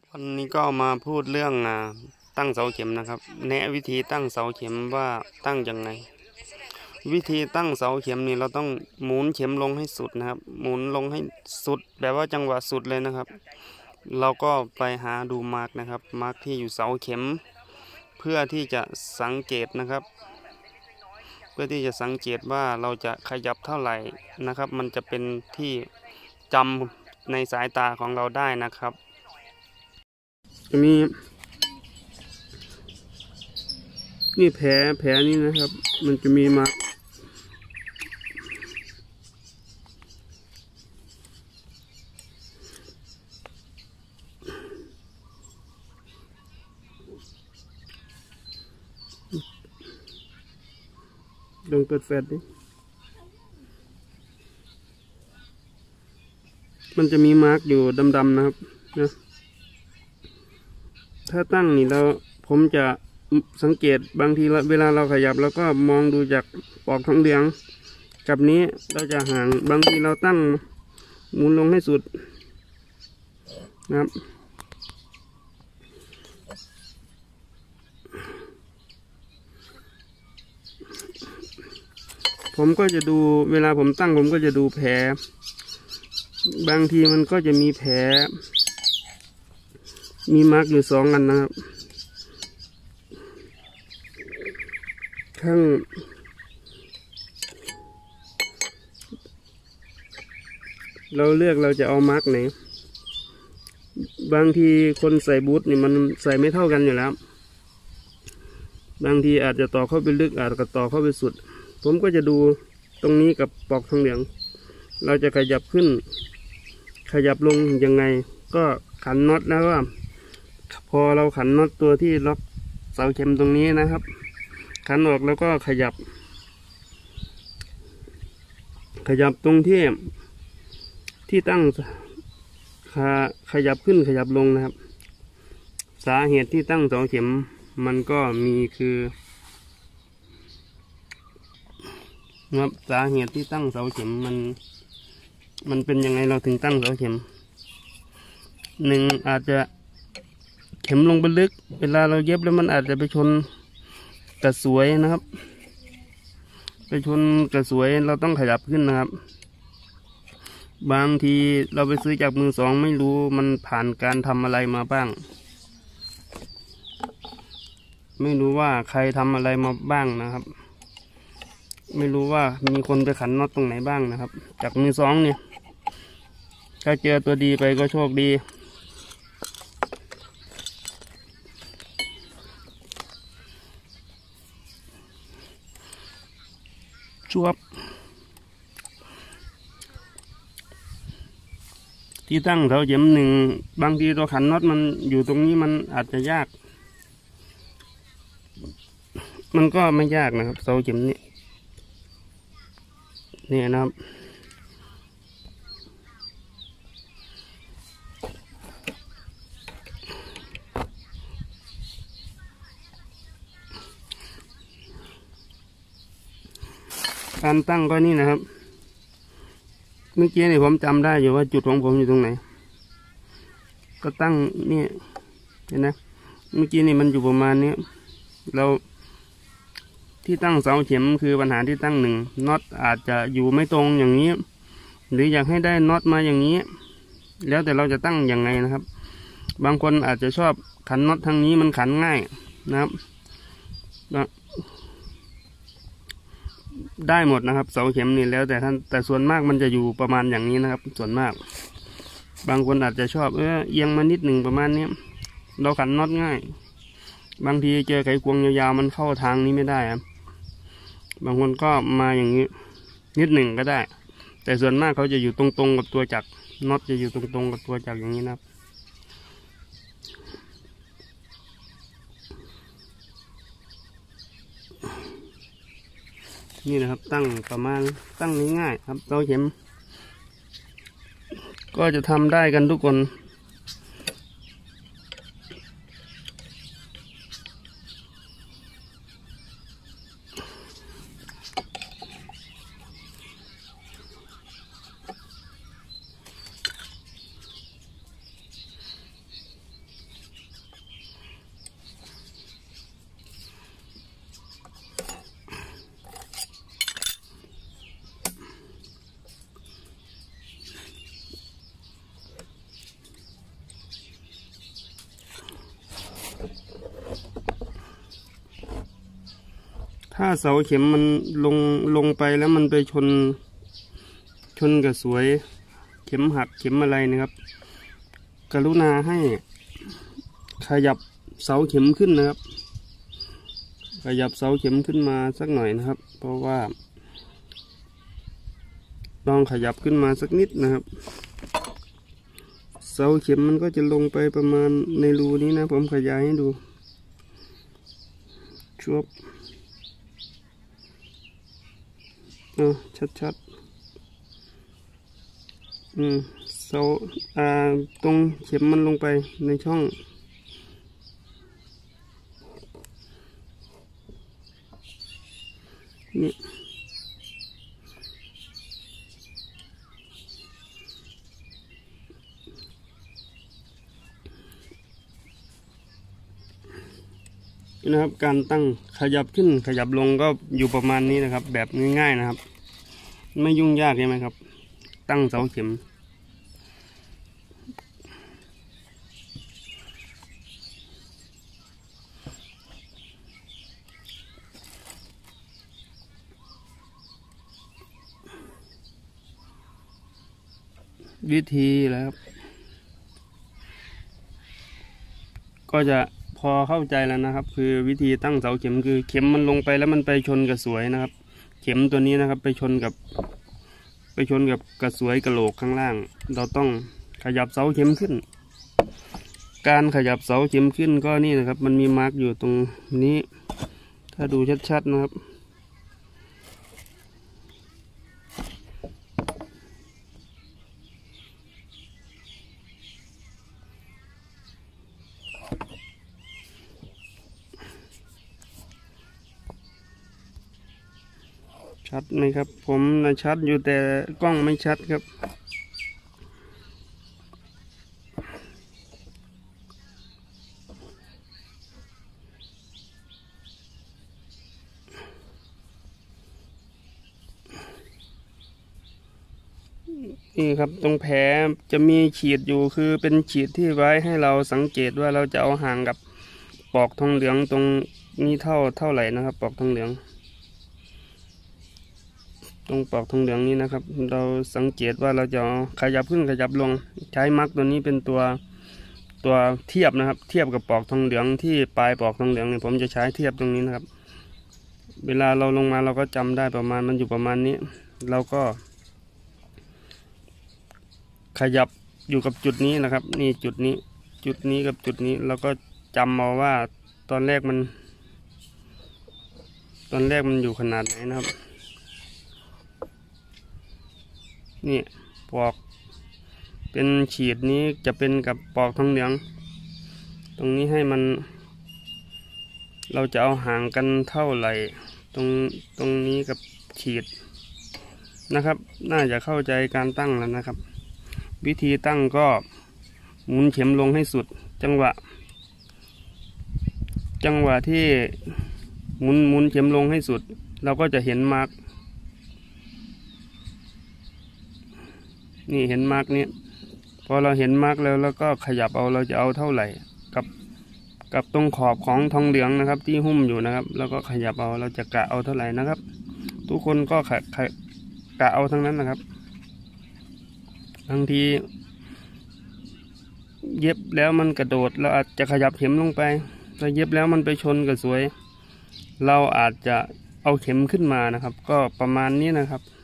วันนี้ก็มาพูดเรื่องตั้งเสาเข็มนะครับแนะวิธีตั้งเสาเข็มว่าตั้งยังไงวิธีตั้งเสาเข็มนี่เราต้องหมุนเข็มลงให้สุดนะครับหมุนลงให้สุดแบบว่าจังหวะสุดเลยนะครับเราก็ไปหาดูมาร์กนะครับมาร์กที่อยู่เสาเข็มเพื่อที่จะสังเกตนะครับเพื่อที่จะสังเกตว่าเราจะขยับเท่าไหร่นะครับมันจะเป็นที่จำในสายตาของเราได้นะครับจะมีนี่แผลนี่นะครับมันจะมีมาลองเปิดแฟลชดิมันจะมีมาร์กอยู่ดำๆนะครับนะถ้าตั้งนี่เราผมจะสังเกตบางทีเวลาเราขยับแล้วก็มองดูจากปลอกทองเหลืองกับนี้เราจะห่างบางทีเราตั้งหมุนลงให้สุดนะครับผมก็จะดูเวลาผมตั้งผมก็จะดูแผลบางทีมันก็จะมีแผลมีมาร์กอยู่2 อันนะครับข้างเราจะเอามาร์กไหนบางทีคนใส่บูทนี่มันใส่ไม่เท่ากันอยู่แล้วบางทีอาจจะต่อเข้าไปลึกอาจจะต่อเข้าไปสุดผมก็จะดูตรงนี้กับปลอกทองเหลืองเราจะขยับขึ้นขยับลงยังไงก็ขันน็อตแล้วว่าพอเราขันน็อตตัวที่ล็อกเสาเข็มตรงนี้นะครับขันออกแล้วก็ขยับตรงที่ตั้งขยับขึ้นขยับลงนะครับสาเหตุที่ตั้งเสาเข็มมันก็มีคือครับสาเหตุที่ตั้งเสาเข็มมันเป็นยังไงเราถึงตั้งเสาเข็ม1อาจจะเข็มลงไปลึกเวลาเราเย็บแล้วมันอาจจะไปชนกระสวยนะครับไปชนกระสวยเราต้องขยับขึ้นนะครับบางทีเราไปซื้อจากมือ2ไม่รู้มันผ่านการทำอะไรมาบ้างไม่รู้ว่าใครทำอะไรมาบ้างนะครับไม่รู้ว่ามีคนไปขันน็อตตรงไหนบ้างนะครับจากมือ2เนี่ยถ้าเจอตัวดีไปก็โชคดีจวบที่ตั้งเสาเข็ม1บางทีตัวขันน็อตมันอยู่ตรงนี้มันอาจจะยากมันก็ไม่ยากนะครับเสาเข็มนี่นะครับการตั้งก็นี่นะครับเมื่อกี้เนี่ยผมจำได้อยู่ว่าจุดของผมอยู่ตรงไหนก็ตั้งนี่เห็นนะเมื่อกี้นี่มันอยู่ประมาณนี้เราที่ตั้งเสาเข็มคือปัญหาที่ตั้งน็อตอาจจะอยู่ไม่ตรงอย่างนี้หรืออยากให้ได้น็อตมาอย่างนี้แล้วแต่เราจะตั้งยังไงนะครับบางคนอาจจะชอบขันน็อตทางนี้มันขันง่ายนะครับได้หมดนะครับเสาเข็มนี่แล้วแต่ท่านแต่ส่วนมากมันจะอยู่ประมาณอย่างนี้นะครับส่วนมากบางคนอาจจะชอบเอียงมานิดหนึ่งประมาณนี้เราขันน็อตง่ายบางทีเจอไขควงยาวๆมันเข้าทางนี้ไม่ได้ครับบางคนก็มาอย่างนี้นิดหนึ่งก็ได้แต่ส่วนมากเขาจะอยู่ตรงๆกับตัวจักรน็อตจะอยู่ตรงๆกับตัวจักรอย่างนี้นะครับนี่นะครับตั้งประมาณตั้งง่ายๆครับเสาเข็มก็จะทำได้กันทุกคนถ้าเสาเข็มมันลงไปแล้วมันไปชนกับสวยเข็มหักเข็มอะไรนะครับกรุณาให้ขยับเสาเข็มขึ้นนะครับขยับเสาเข็มขึ้นมาสักหน่อยนะครับเพราะว่าลองขยับขึ้นมาสักนิดนะครับเสาเข็มมันก็จะลงไปประมาณในรูนี้นะผมขยายให้ดูชัวบชัดเสาตรงเข็มมันลงไปในช่องนี่นะครับการตั้งขยับขึ้นขยับลงก็อยู่ประมาณนี้นะครับแบบง่ายๆนะครับไม่ยุ่งยากใช่ไหมครับตั้งเสาเข็มวิธีแล้วครับก็จะพอเข้าใจแล้วนะครับคือวิธีตั้งเสาเข็มคือเข็มมันลงไปแล้วมันไปชนกับสวยนะครับเข็มตัวนี้นะครับไปชนกับกระสวยกระโหลกข้างล่างเราต้องขยับเสาเข็มขึ้นการขยับเสาเข็มขึ้นก็นี่นะครับมันมีมาร์กอยู่ตรงนี้ถ้าดูชัดๆนะครับชัดไหมครับผมนะชัดอยู่แต่กล้องไม่ชัดครับนี่ครับตรงแผลจะมีขีดอยู่คือเป็นขีดที่ไว้ให้เราสังเกตว่าเราจะเอาห่างกับปลอกทองเหลืองตรงนี้เท่าไหร่นะครับปลอกทองเหลืองตรงปลอกทองเหลืองนี้นะครับเราสังเกตว่าเราจะขยับขึ้นขยับลงใช้มาร์กตัวนี้เป็นตัวเทียบนะครับเทียบกับปลอกทองเหลืองที่ปลายปลอกทองเหลืองเนี่ยผมจะใช้เทียบตรงนี้นะครับเวลาเราลงมาเราก็จำได้ประมาณมันอยู่ประมาณนี้เราก็ขยับอยู่กับจุดนี้นะครับนี่จุดนี้กับจุดนี้เราก็จำเอาว่าตอนแรกมันอยู่ขนาดไหนนะครับนี่ปลอกเป็นขีดนี้จะเป็นกับปลอกทองเหลืองตรงนี้ให้มันเราจะเอาห่างกันเท่าไหร่ตรงนี้กับขีดนะครับน่าจะเข้าใจการตั้งแล้วนะครับวิธีตั้งก็หมุนเข็มลงให้สุดจังหวะที่หมุนเข็มลงให้สุดเราก็จะเห็นมาร์กนี่เห็นมาร์กนี้พอเราเห็นมาร์กแล้วก็ขยับเอาเราจะเอาเท่าไหร่กับตรงขอบของทองเหลืองนะครับที่หุ้มอยู่นะครับแล้วก็ขยับเอาเราจะกะเอาเท่าไหร่นะครับ ทุกคนก็กะเอาทั้งนั้นนะครับบางทีเย็บแล้วมันกระโดดเราอาจจะขยับเข็มลงไปถ้าเย็บแล้วมันไปชนกับสวยเราอาจจะเอาเข็มขึ้นมานะครับก็ประมาณนี้นะครับ